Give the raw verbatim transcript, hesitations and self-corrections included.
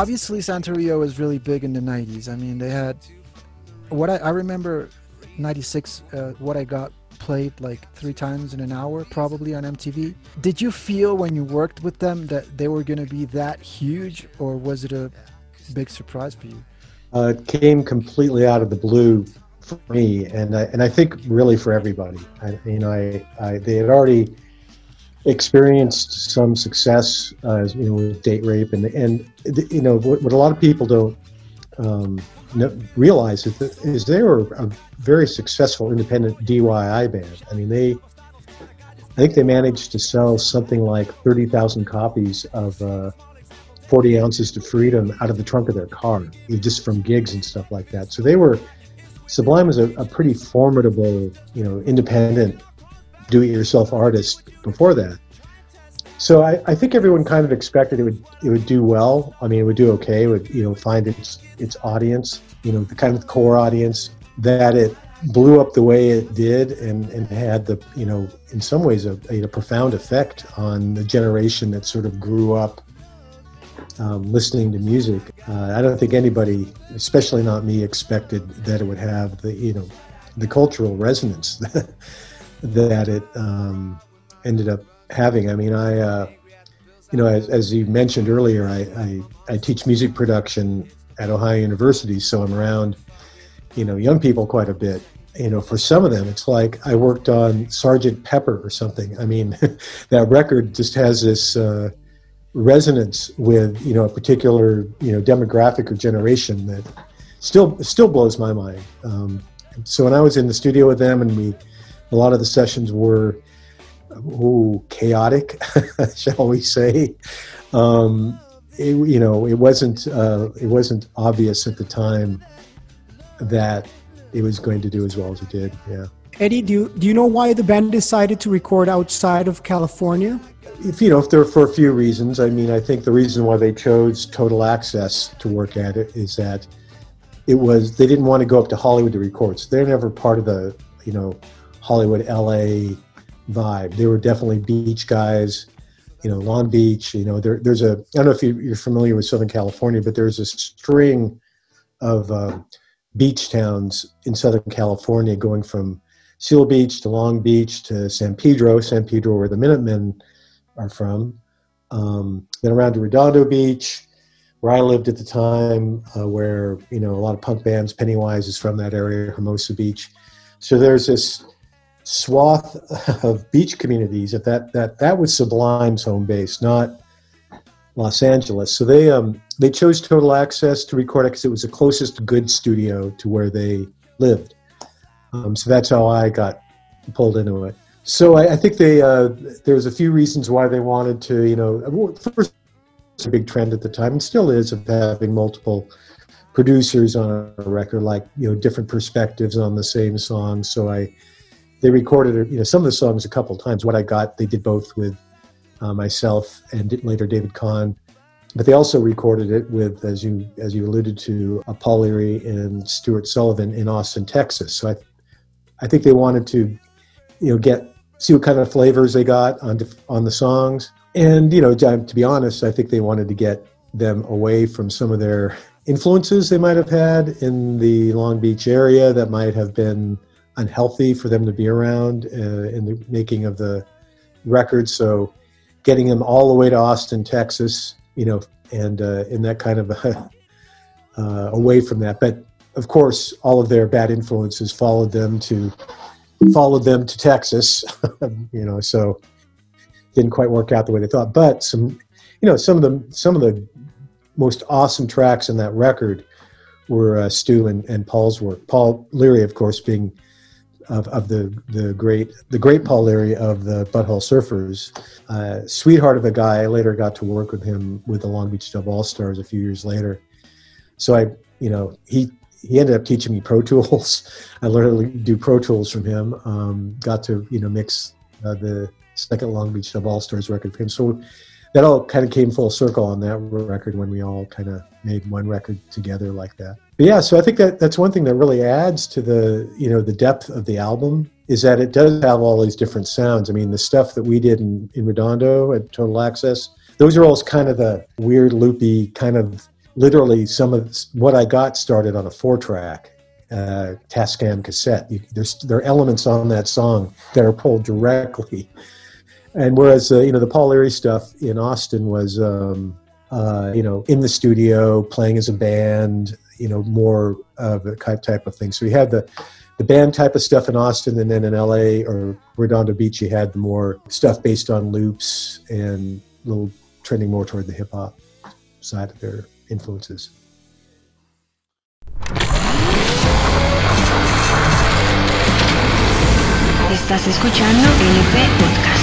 obviously Santerio was really big in the nineties. I mean, they had what I, I remember ninety-six, uh, What I Got played like three times in an hour probably on M T V. Did you feel when you worked with them that they were going to be that huge, or was it a big surprise for you? Uh, it came completely out of the blue for me, and I, and I think really for everybody. I, you know, I, I they had already experienced some success, uh, you know, with Date Rape, and and you know what, what a lot of people don't um, know, realize is, that, is they were a very successful independent D I Y band. I mean, they, I think they managed to sell something like thirty thousand copies of uh, forty ounces to Freedom out of the trunk of their car, just from gigs and stuff like that. So they were, Sublime was a, a pretty formidable, you know, independent do-it-yourself artist before that. So I, I think everyone kind of expected it would it would do well. I mean, it would do okay. It would, you know, find its its audience, you know, the kind of core audience. That it blew up the way it did, and, and had the, you know, in some ways a, a profound effect on the generation that sort of grew up um, listening to music. Uh, I don't think anybody, especially not me, expected that it would have the, you know, the cultural resonance that, that it um, ended up having. I mean, I, uh, you know, as, as you mentioned earlier, I, I, I teach music production at Ohio University, so I'm around, you know, young people quite a bit. You know, for some of them, it's like I worked on Sergeant Pepper or something. I mean, that record just has this uh, resonance with, you know, a particular, you know, demographic or generation that still still blows my mind. Um, so when I was in the studio with them, and we, a lot of the sessions were, ooh, chaotic, shall we say? Um, it, you know, it wasn't uh, it wasn't obvious at the time that it was going to do as well as it did. Yeah. Eddie, do you, do you know why the band decided to record outside of California? If you know, if there for a few reasons. I mean, I think the reason why they chose Total Access to work at it is that it was, they didn't want to go up to Hollywood to record. So they're never part of the, you know, Hollywood, L A vibe. They were definitely beach guys, you know, Long Beach. You know, there, there's a, I don't know if you, you're familiar with Southern California, but there's a string of uh, beach towns in Southern California, going from Seal Beach to Long Beach to San Pedro, San Pedro where the Minutemen are from, um, then around to Redondo Beach, where I lived at the time, uh, where, you know, a lot of punk bands, Pennywise is from that area, Hermosa Beach. So there's this swath of beach communities that that that, that was Sublime's home base, not Los Angeles. So they um they chose Total Access to record it because it was the closest good studio to where they lived. Um, so that's how I got pulled into it. So I, I think they uh, there was a few reasons why they wanted to, you know, first, a big trend at the time, and still is, of having multiple producers on a record, like, you know, different perspectives on the same song. So I they recorded, you know, some of the songs a couple times. What I Got, they did both with uh, myself and later David Kahn, but they also recorded it with, as you as you alluded to, uh, Paul Leary and Stuart Sullivan in Austin, Texas. So I I think they wanted to, you know, get see what kind of flavors they got on on the songs. And, you know, to be honest, I think they wanted to get them away from some of their influences they might have had in the Long Beach area that might have been unhealthy for them to be around uh, in the making of the record. So getting them all the way to Austin, Texas, you know, and uh, in that kind of uh, uh, away from that. But of course, all of their bad influences followed them to followed them to Texas, you know, so didn't quite work out the way they thought. But some, you know, some of the some of the most awesome tracks in that record were uh, Stu and, and Paul's work. Paul Leary, of course, being of, of the the great the great Paul Leary of the Butthole Surfers, uh, sweetheart of a guy. I later got to work with him with the Long Beach Dub All Stars a few years later. So I, you know, he he ended up teaching me Pro Tools. I literally do Pro Tools from him. Um, got to, you know, mix uh, the second Long Beach Dub All Stars record for him. So that all kind of came full circle on that record when we all kind of made one record together like that. But yeah, so I think that that's one thing that really adds to the, you know, the depth of the album, is that it does have all these different sounds. I mean, the stuff that we did in, in Redondo at Total Access, those are all kind of the weird, loopy, kind of literally some of what I got started on a four-track uh, Tascam cassette. You, there's there are elements on that song that are pulled directly. And whereas uh, you know the Paul Leary stuff in Austin was um, uh, you know in the studio playing as a band, you know more of a type of thing. So we had the the band type of stuff in Austin, and then in L A or Redondo Beach, you had the more stuff based on loops and a little trending more toward the hip hop side of their influences. Estás escuchando L P Podcast.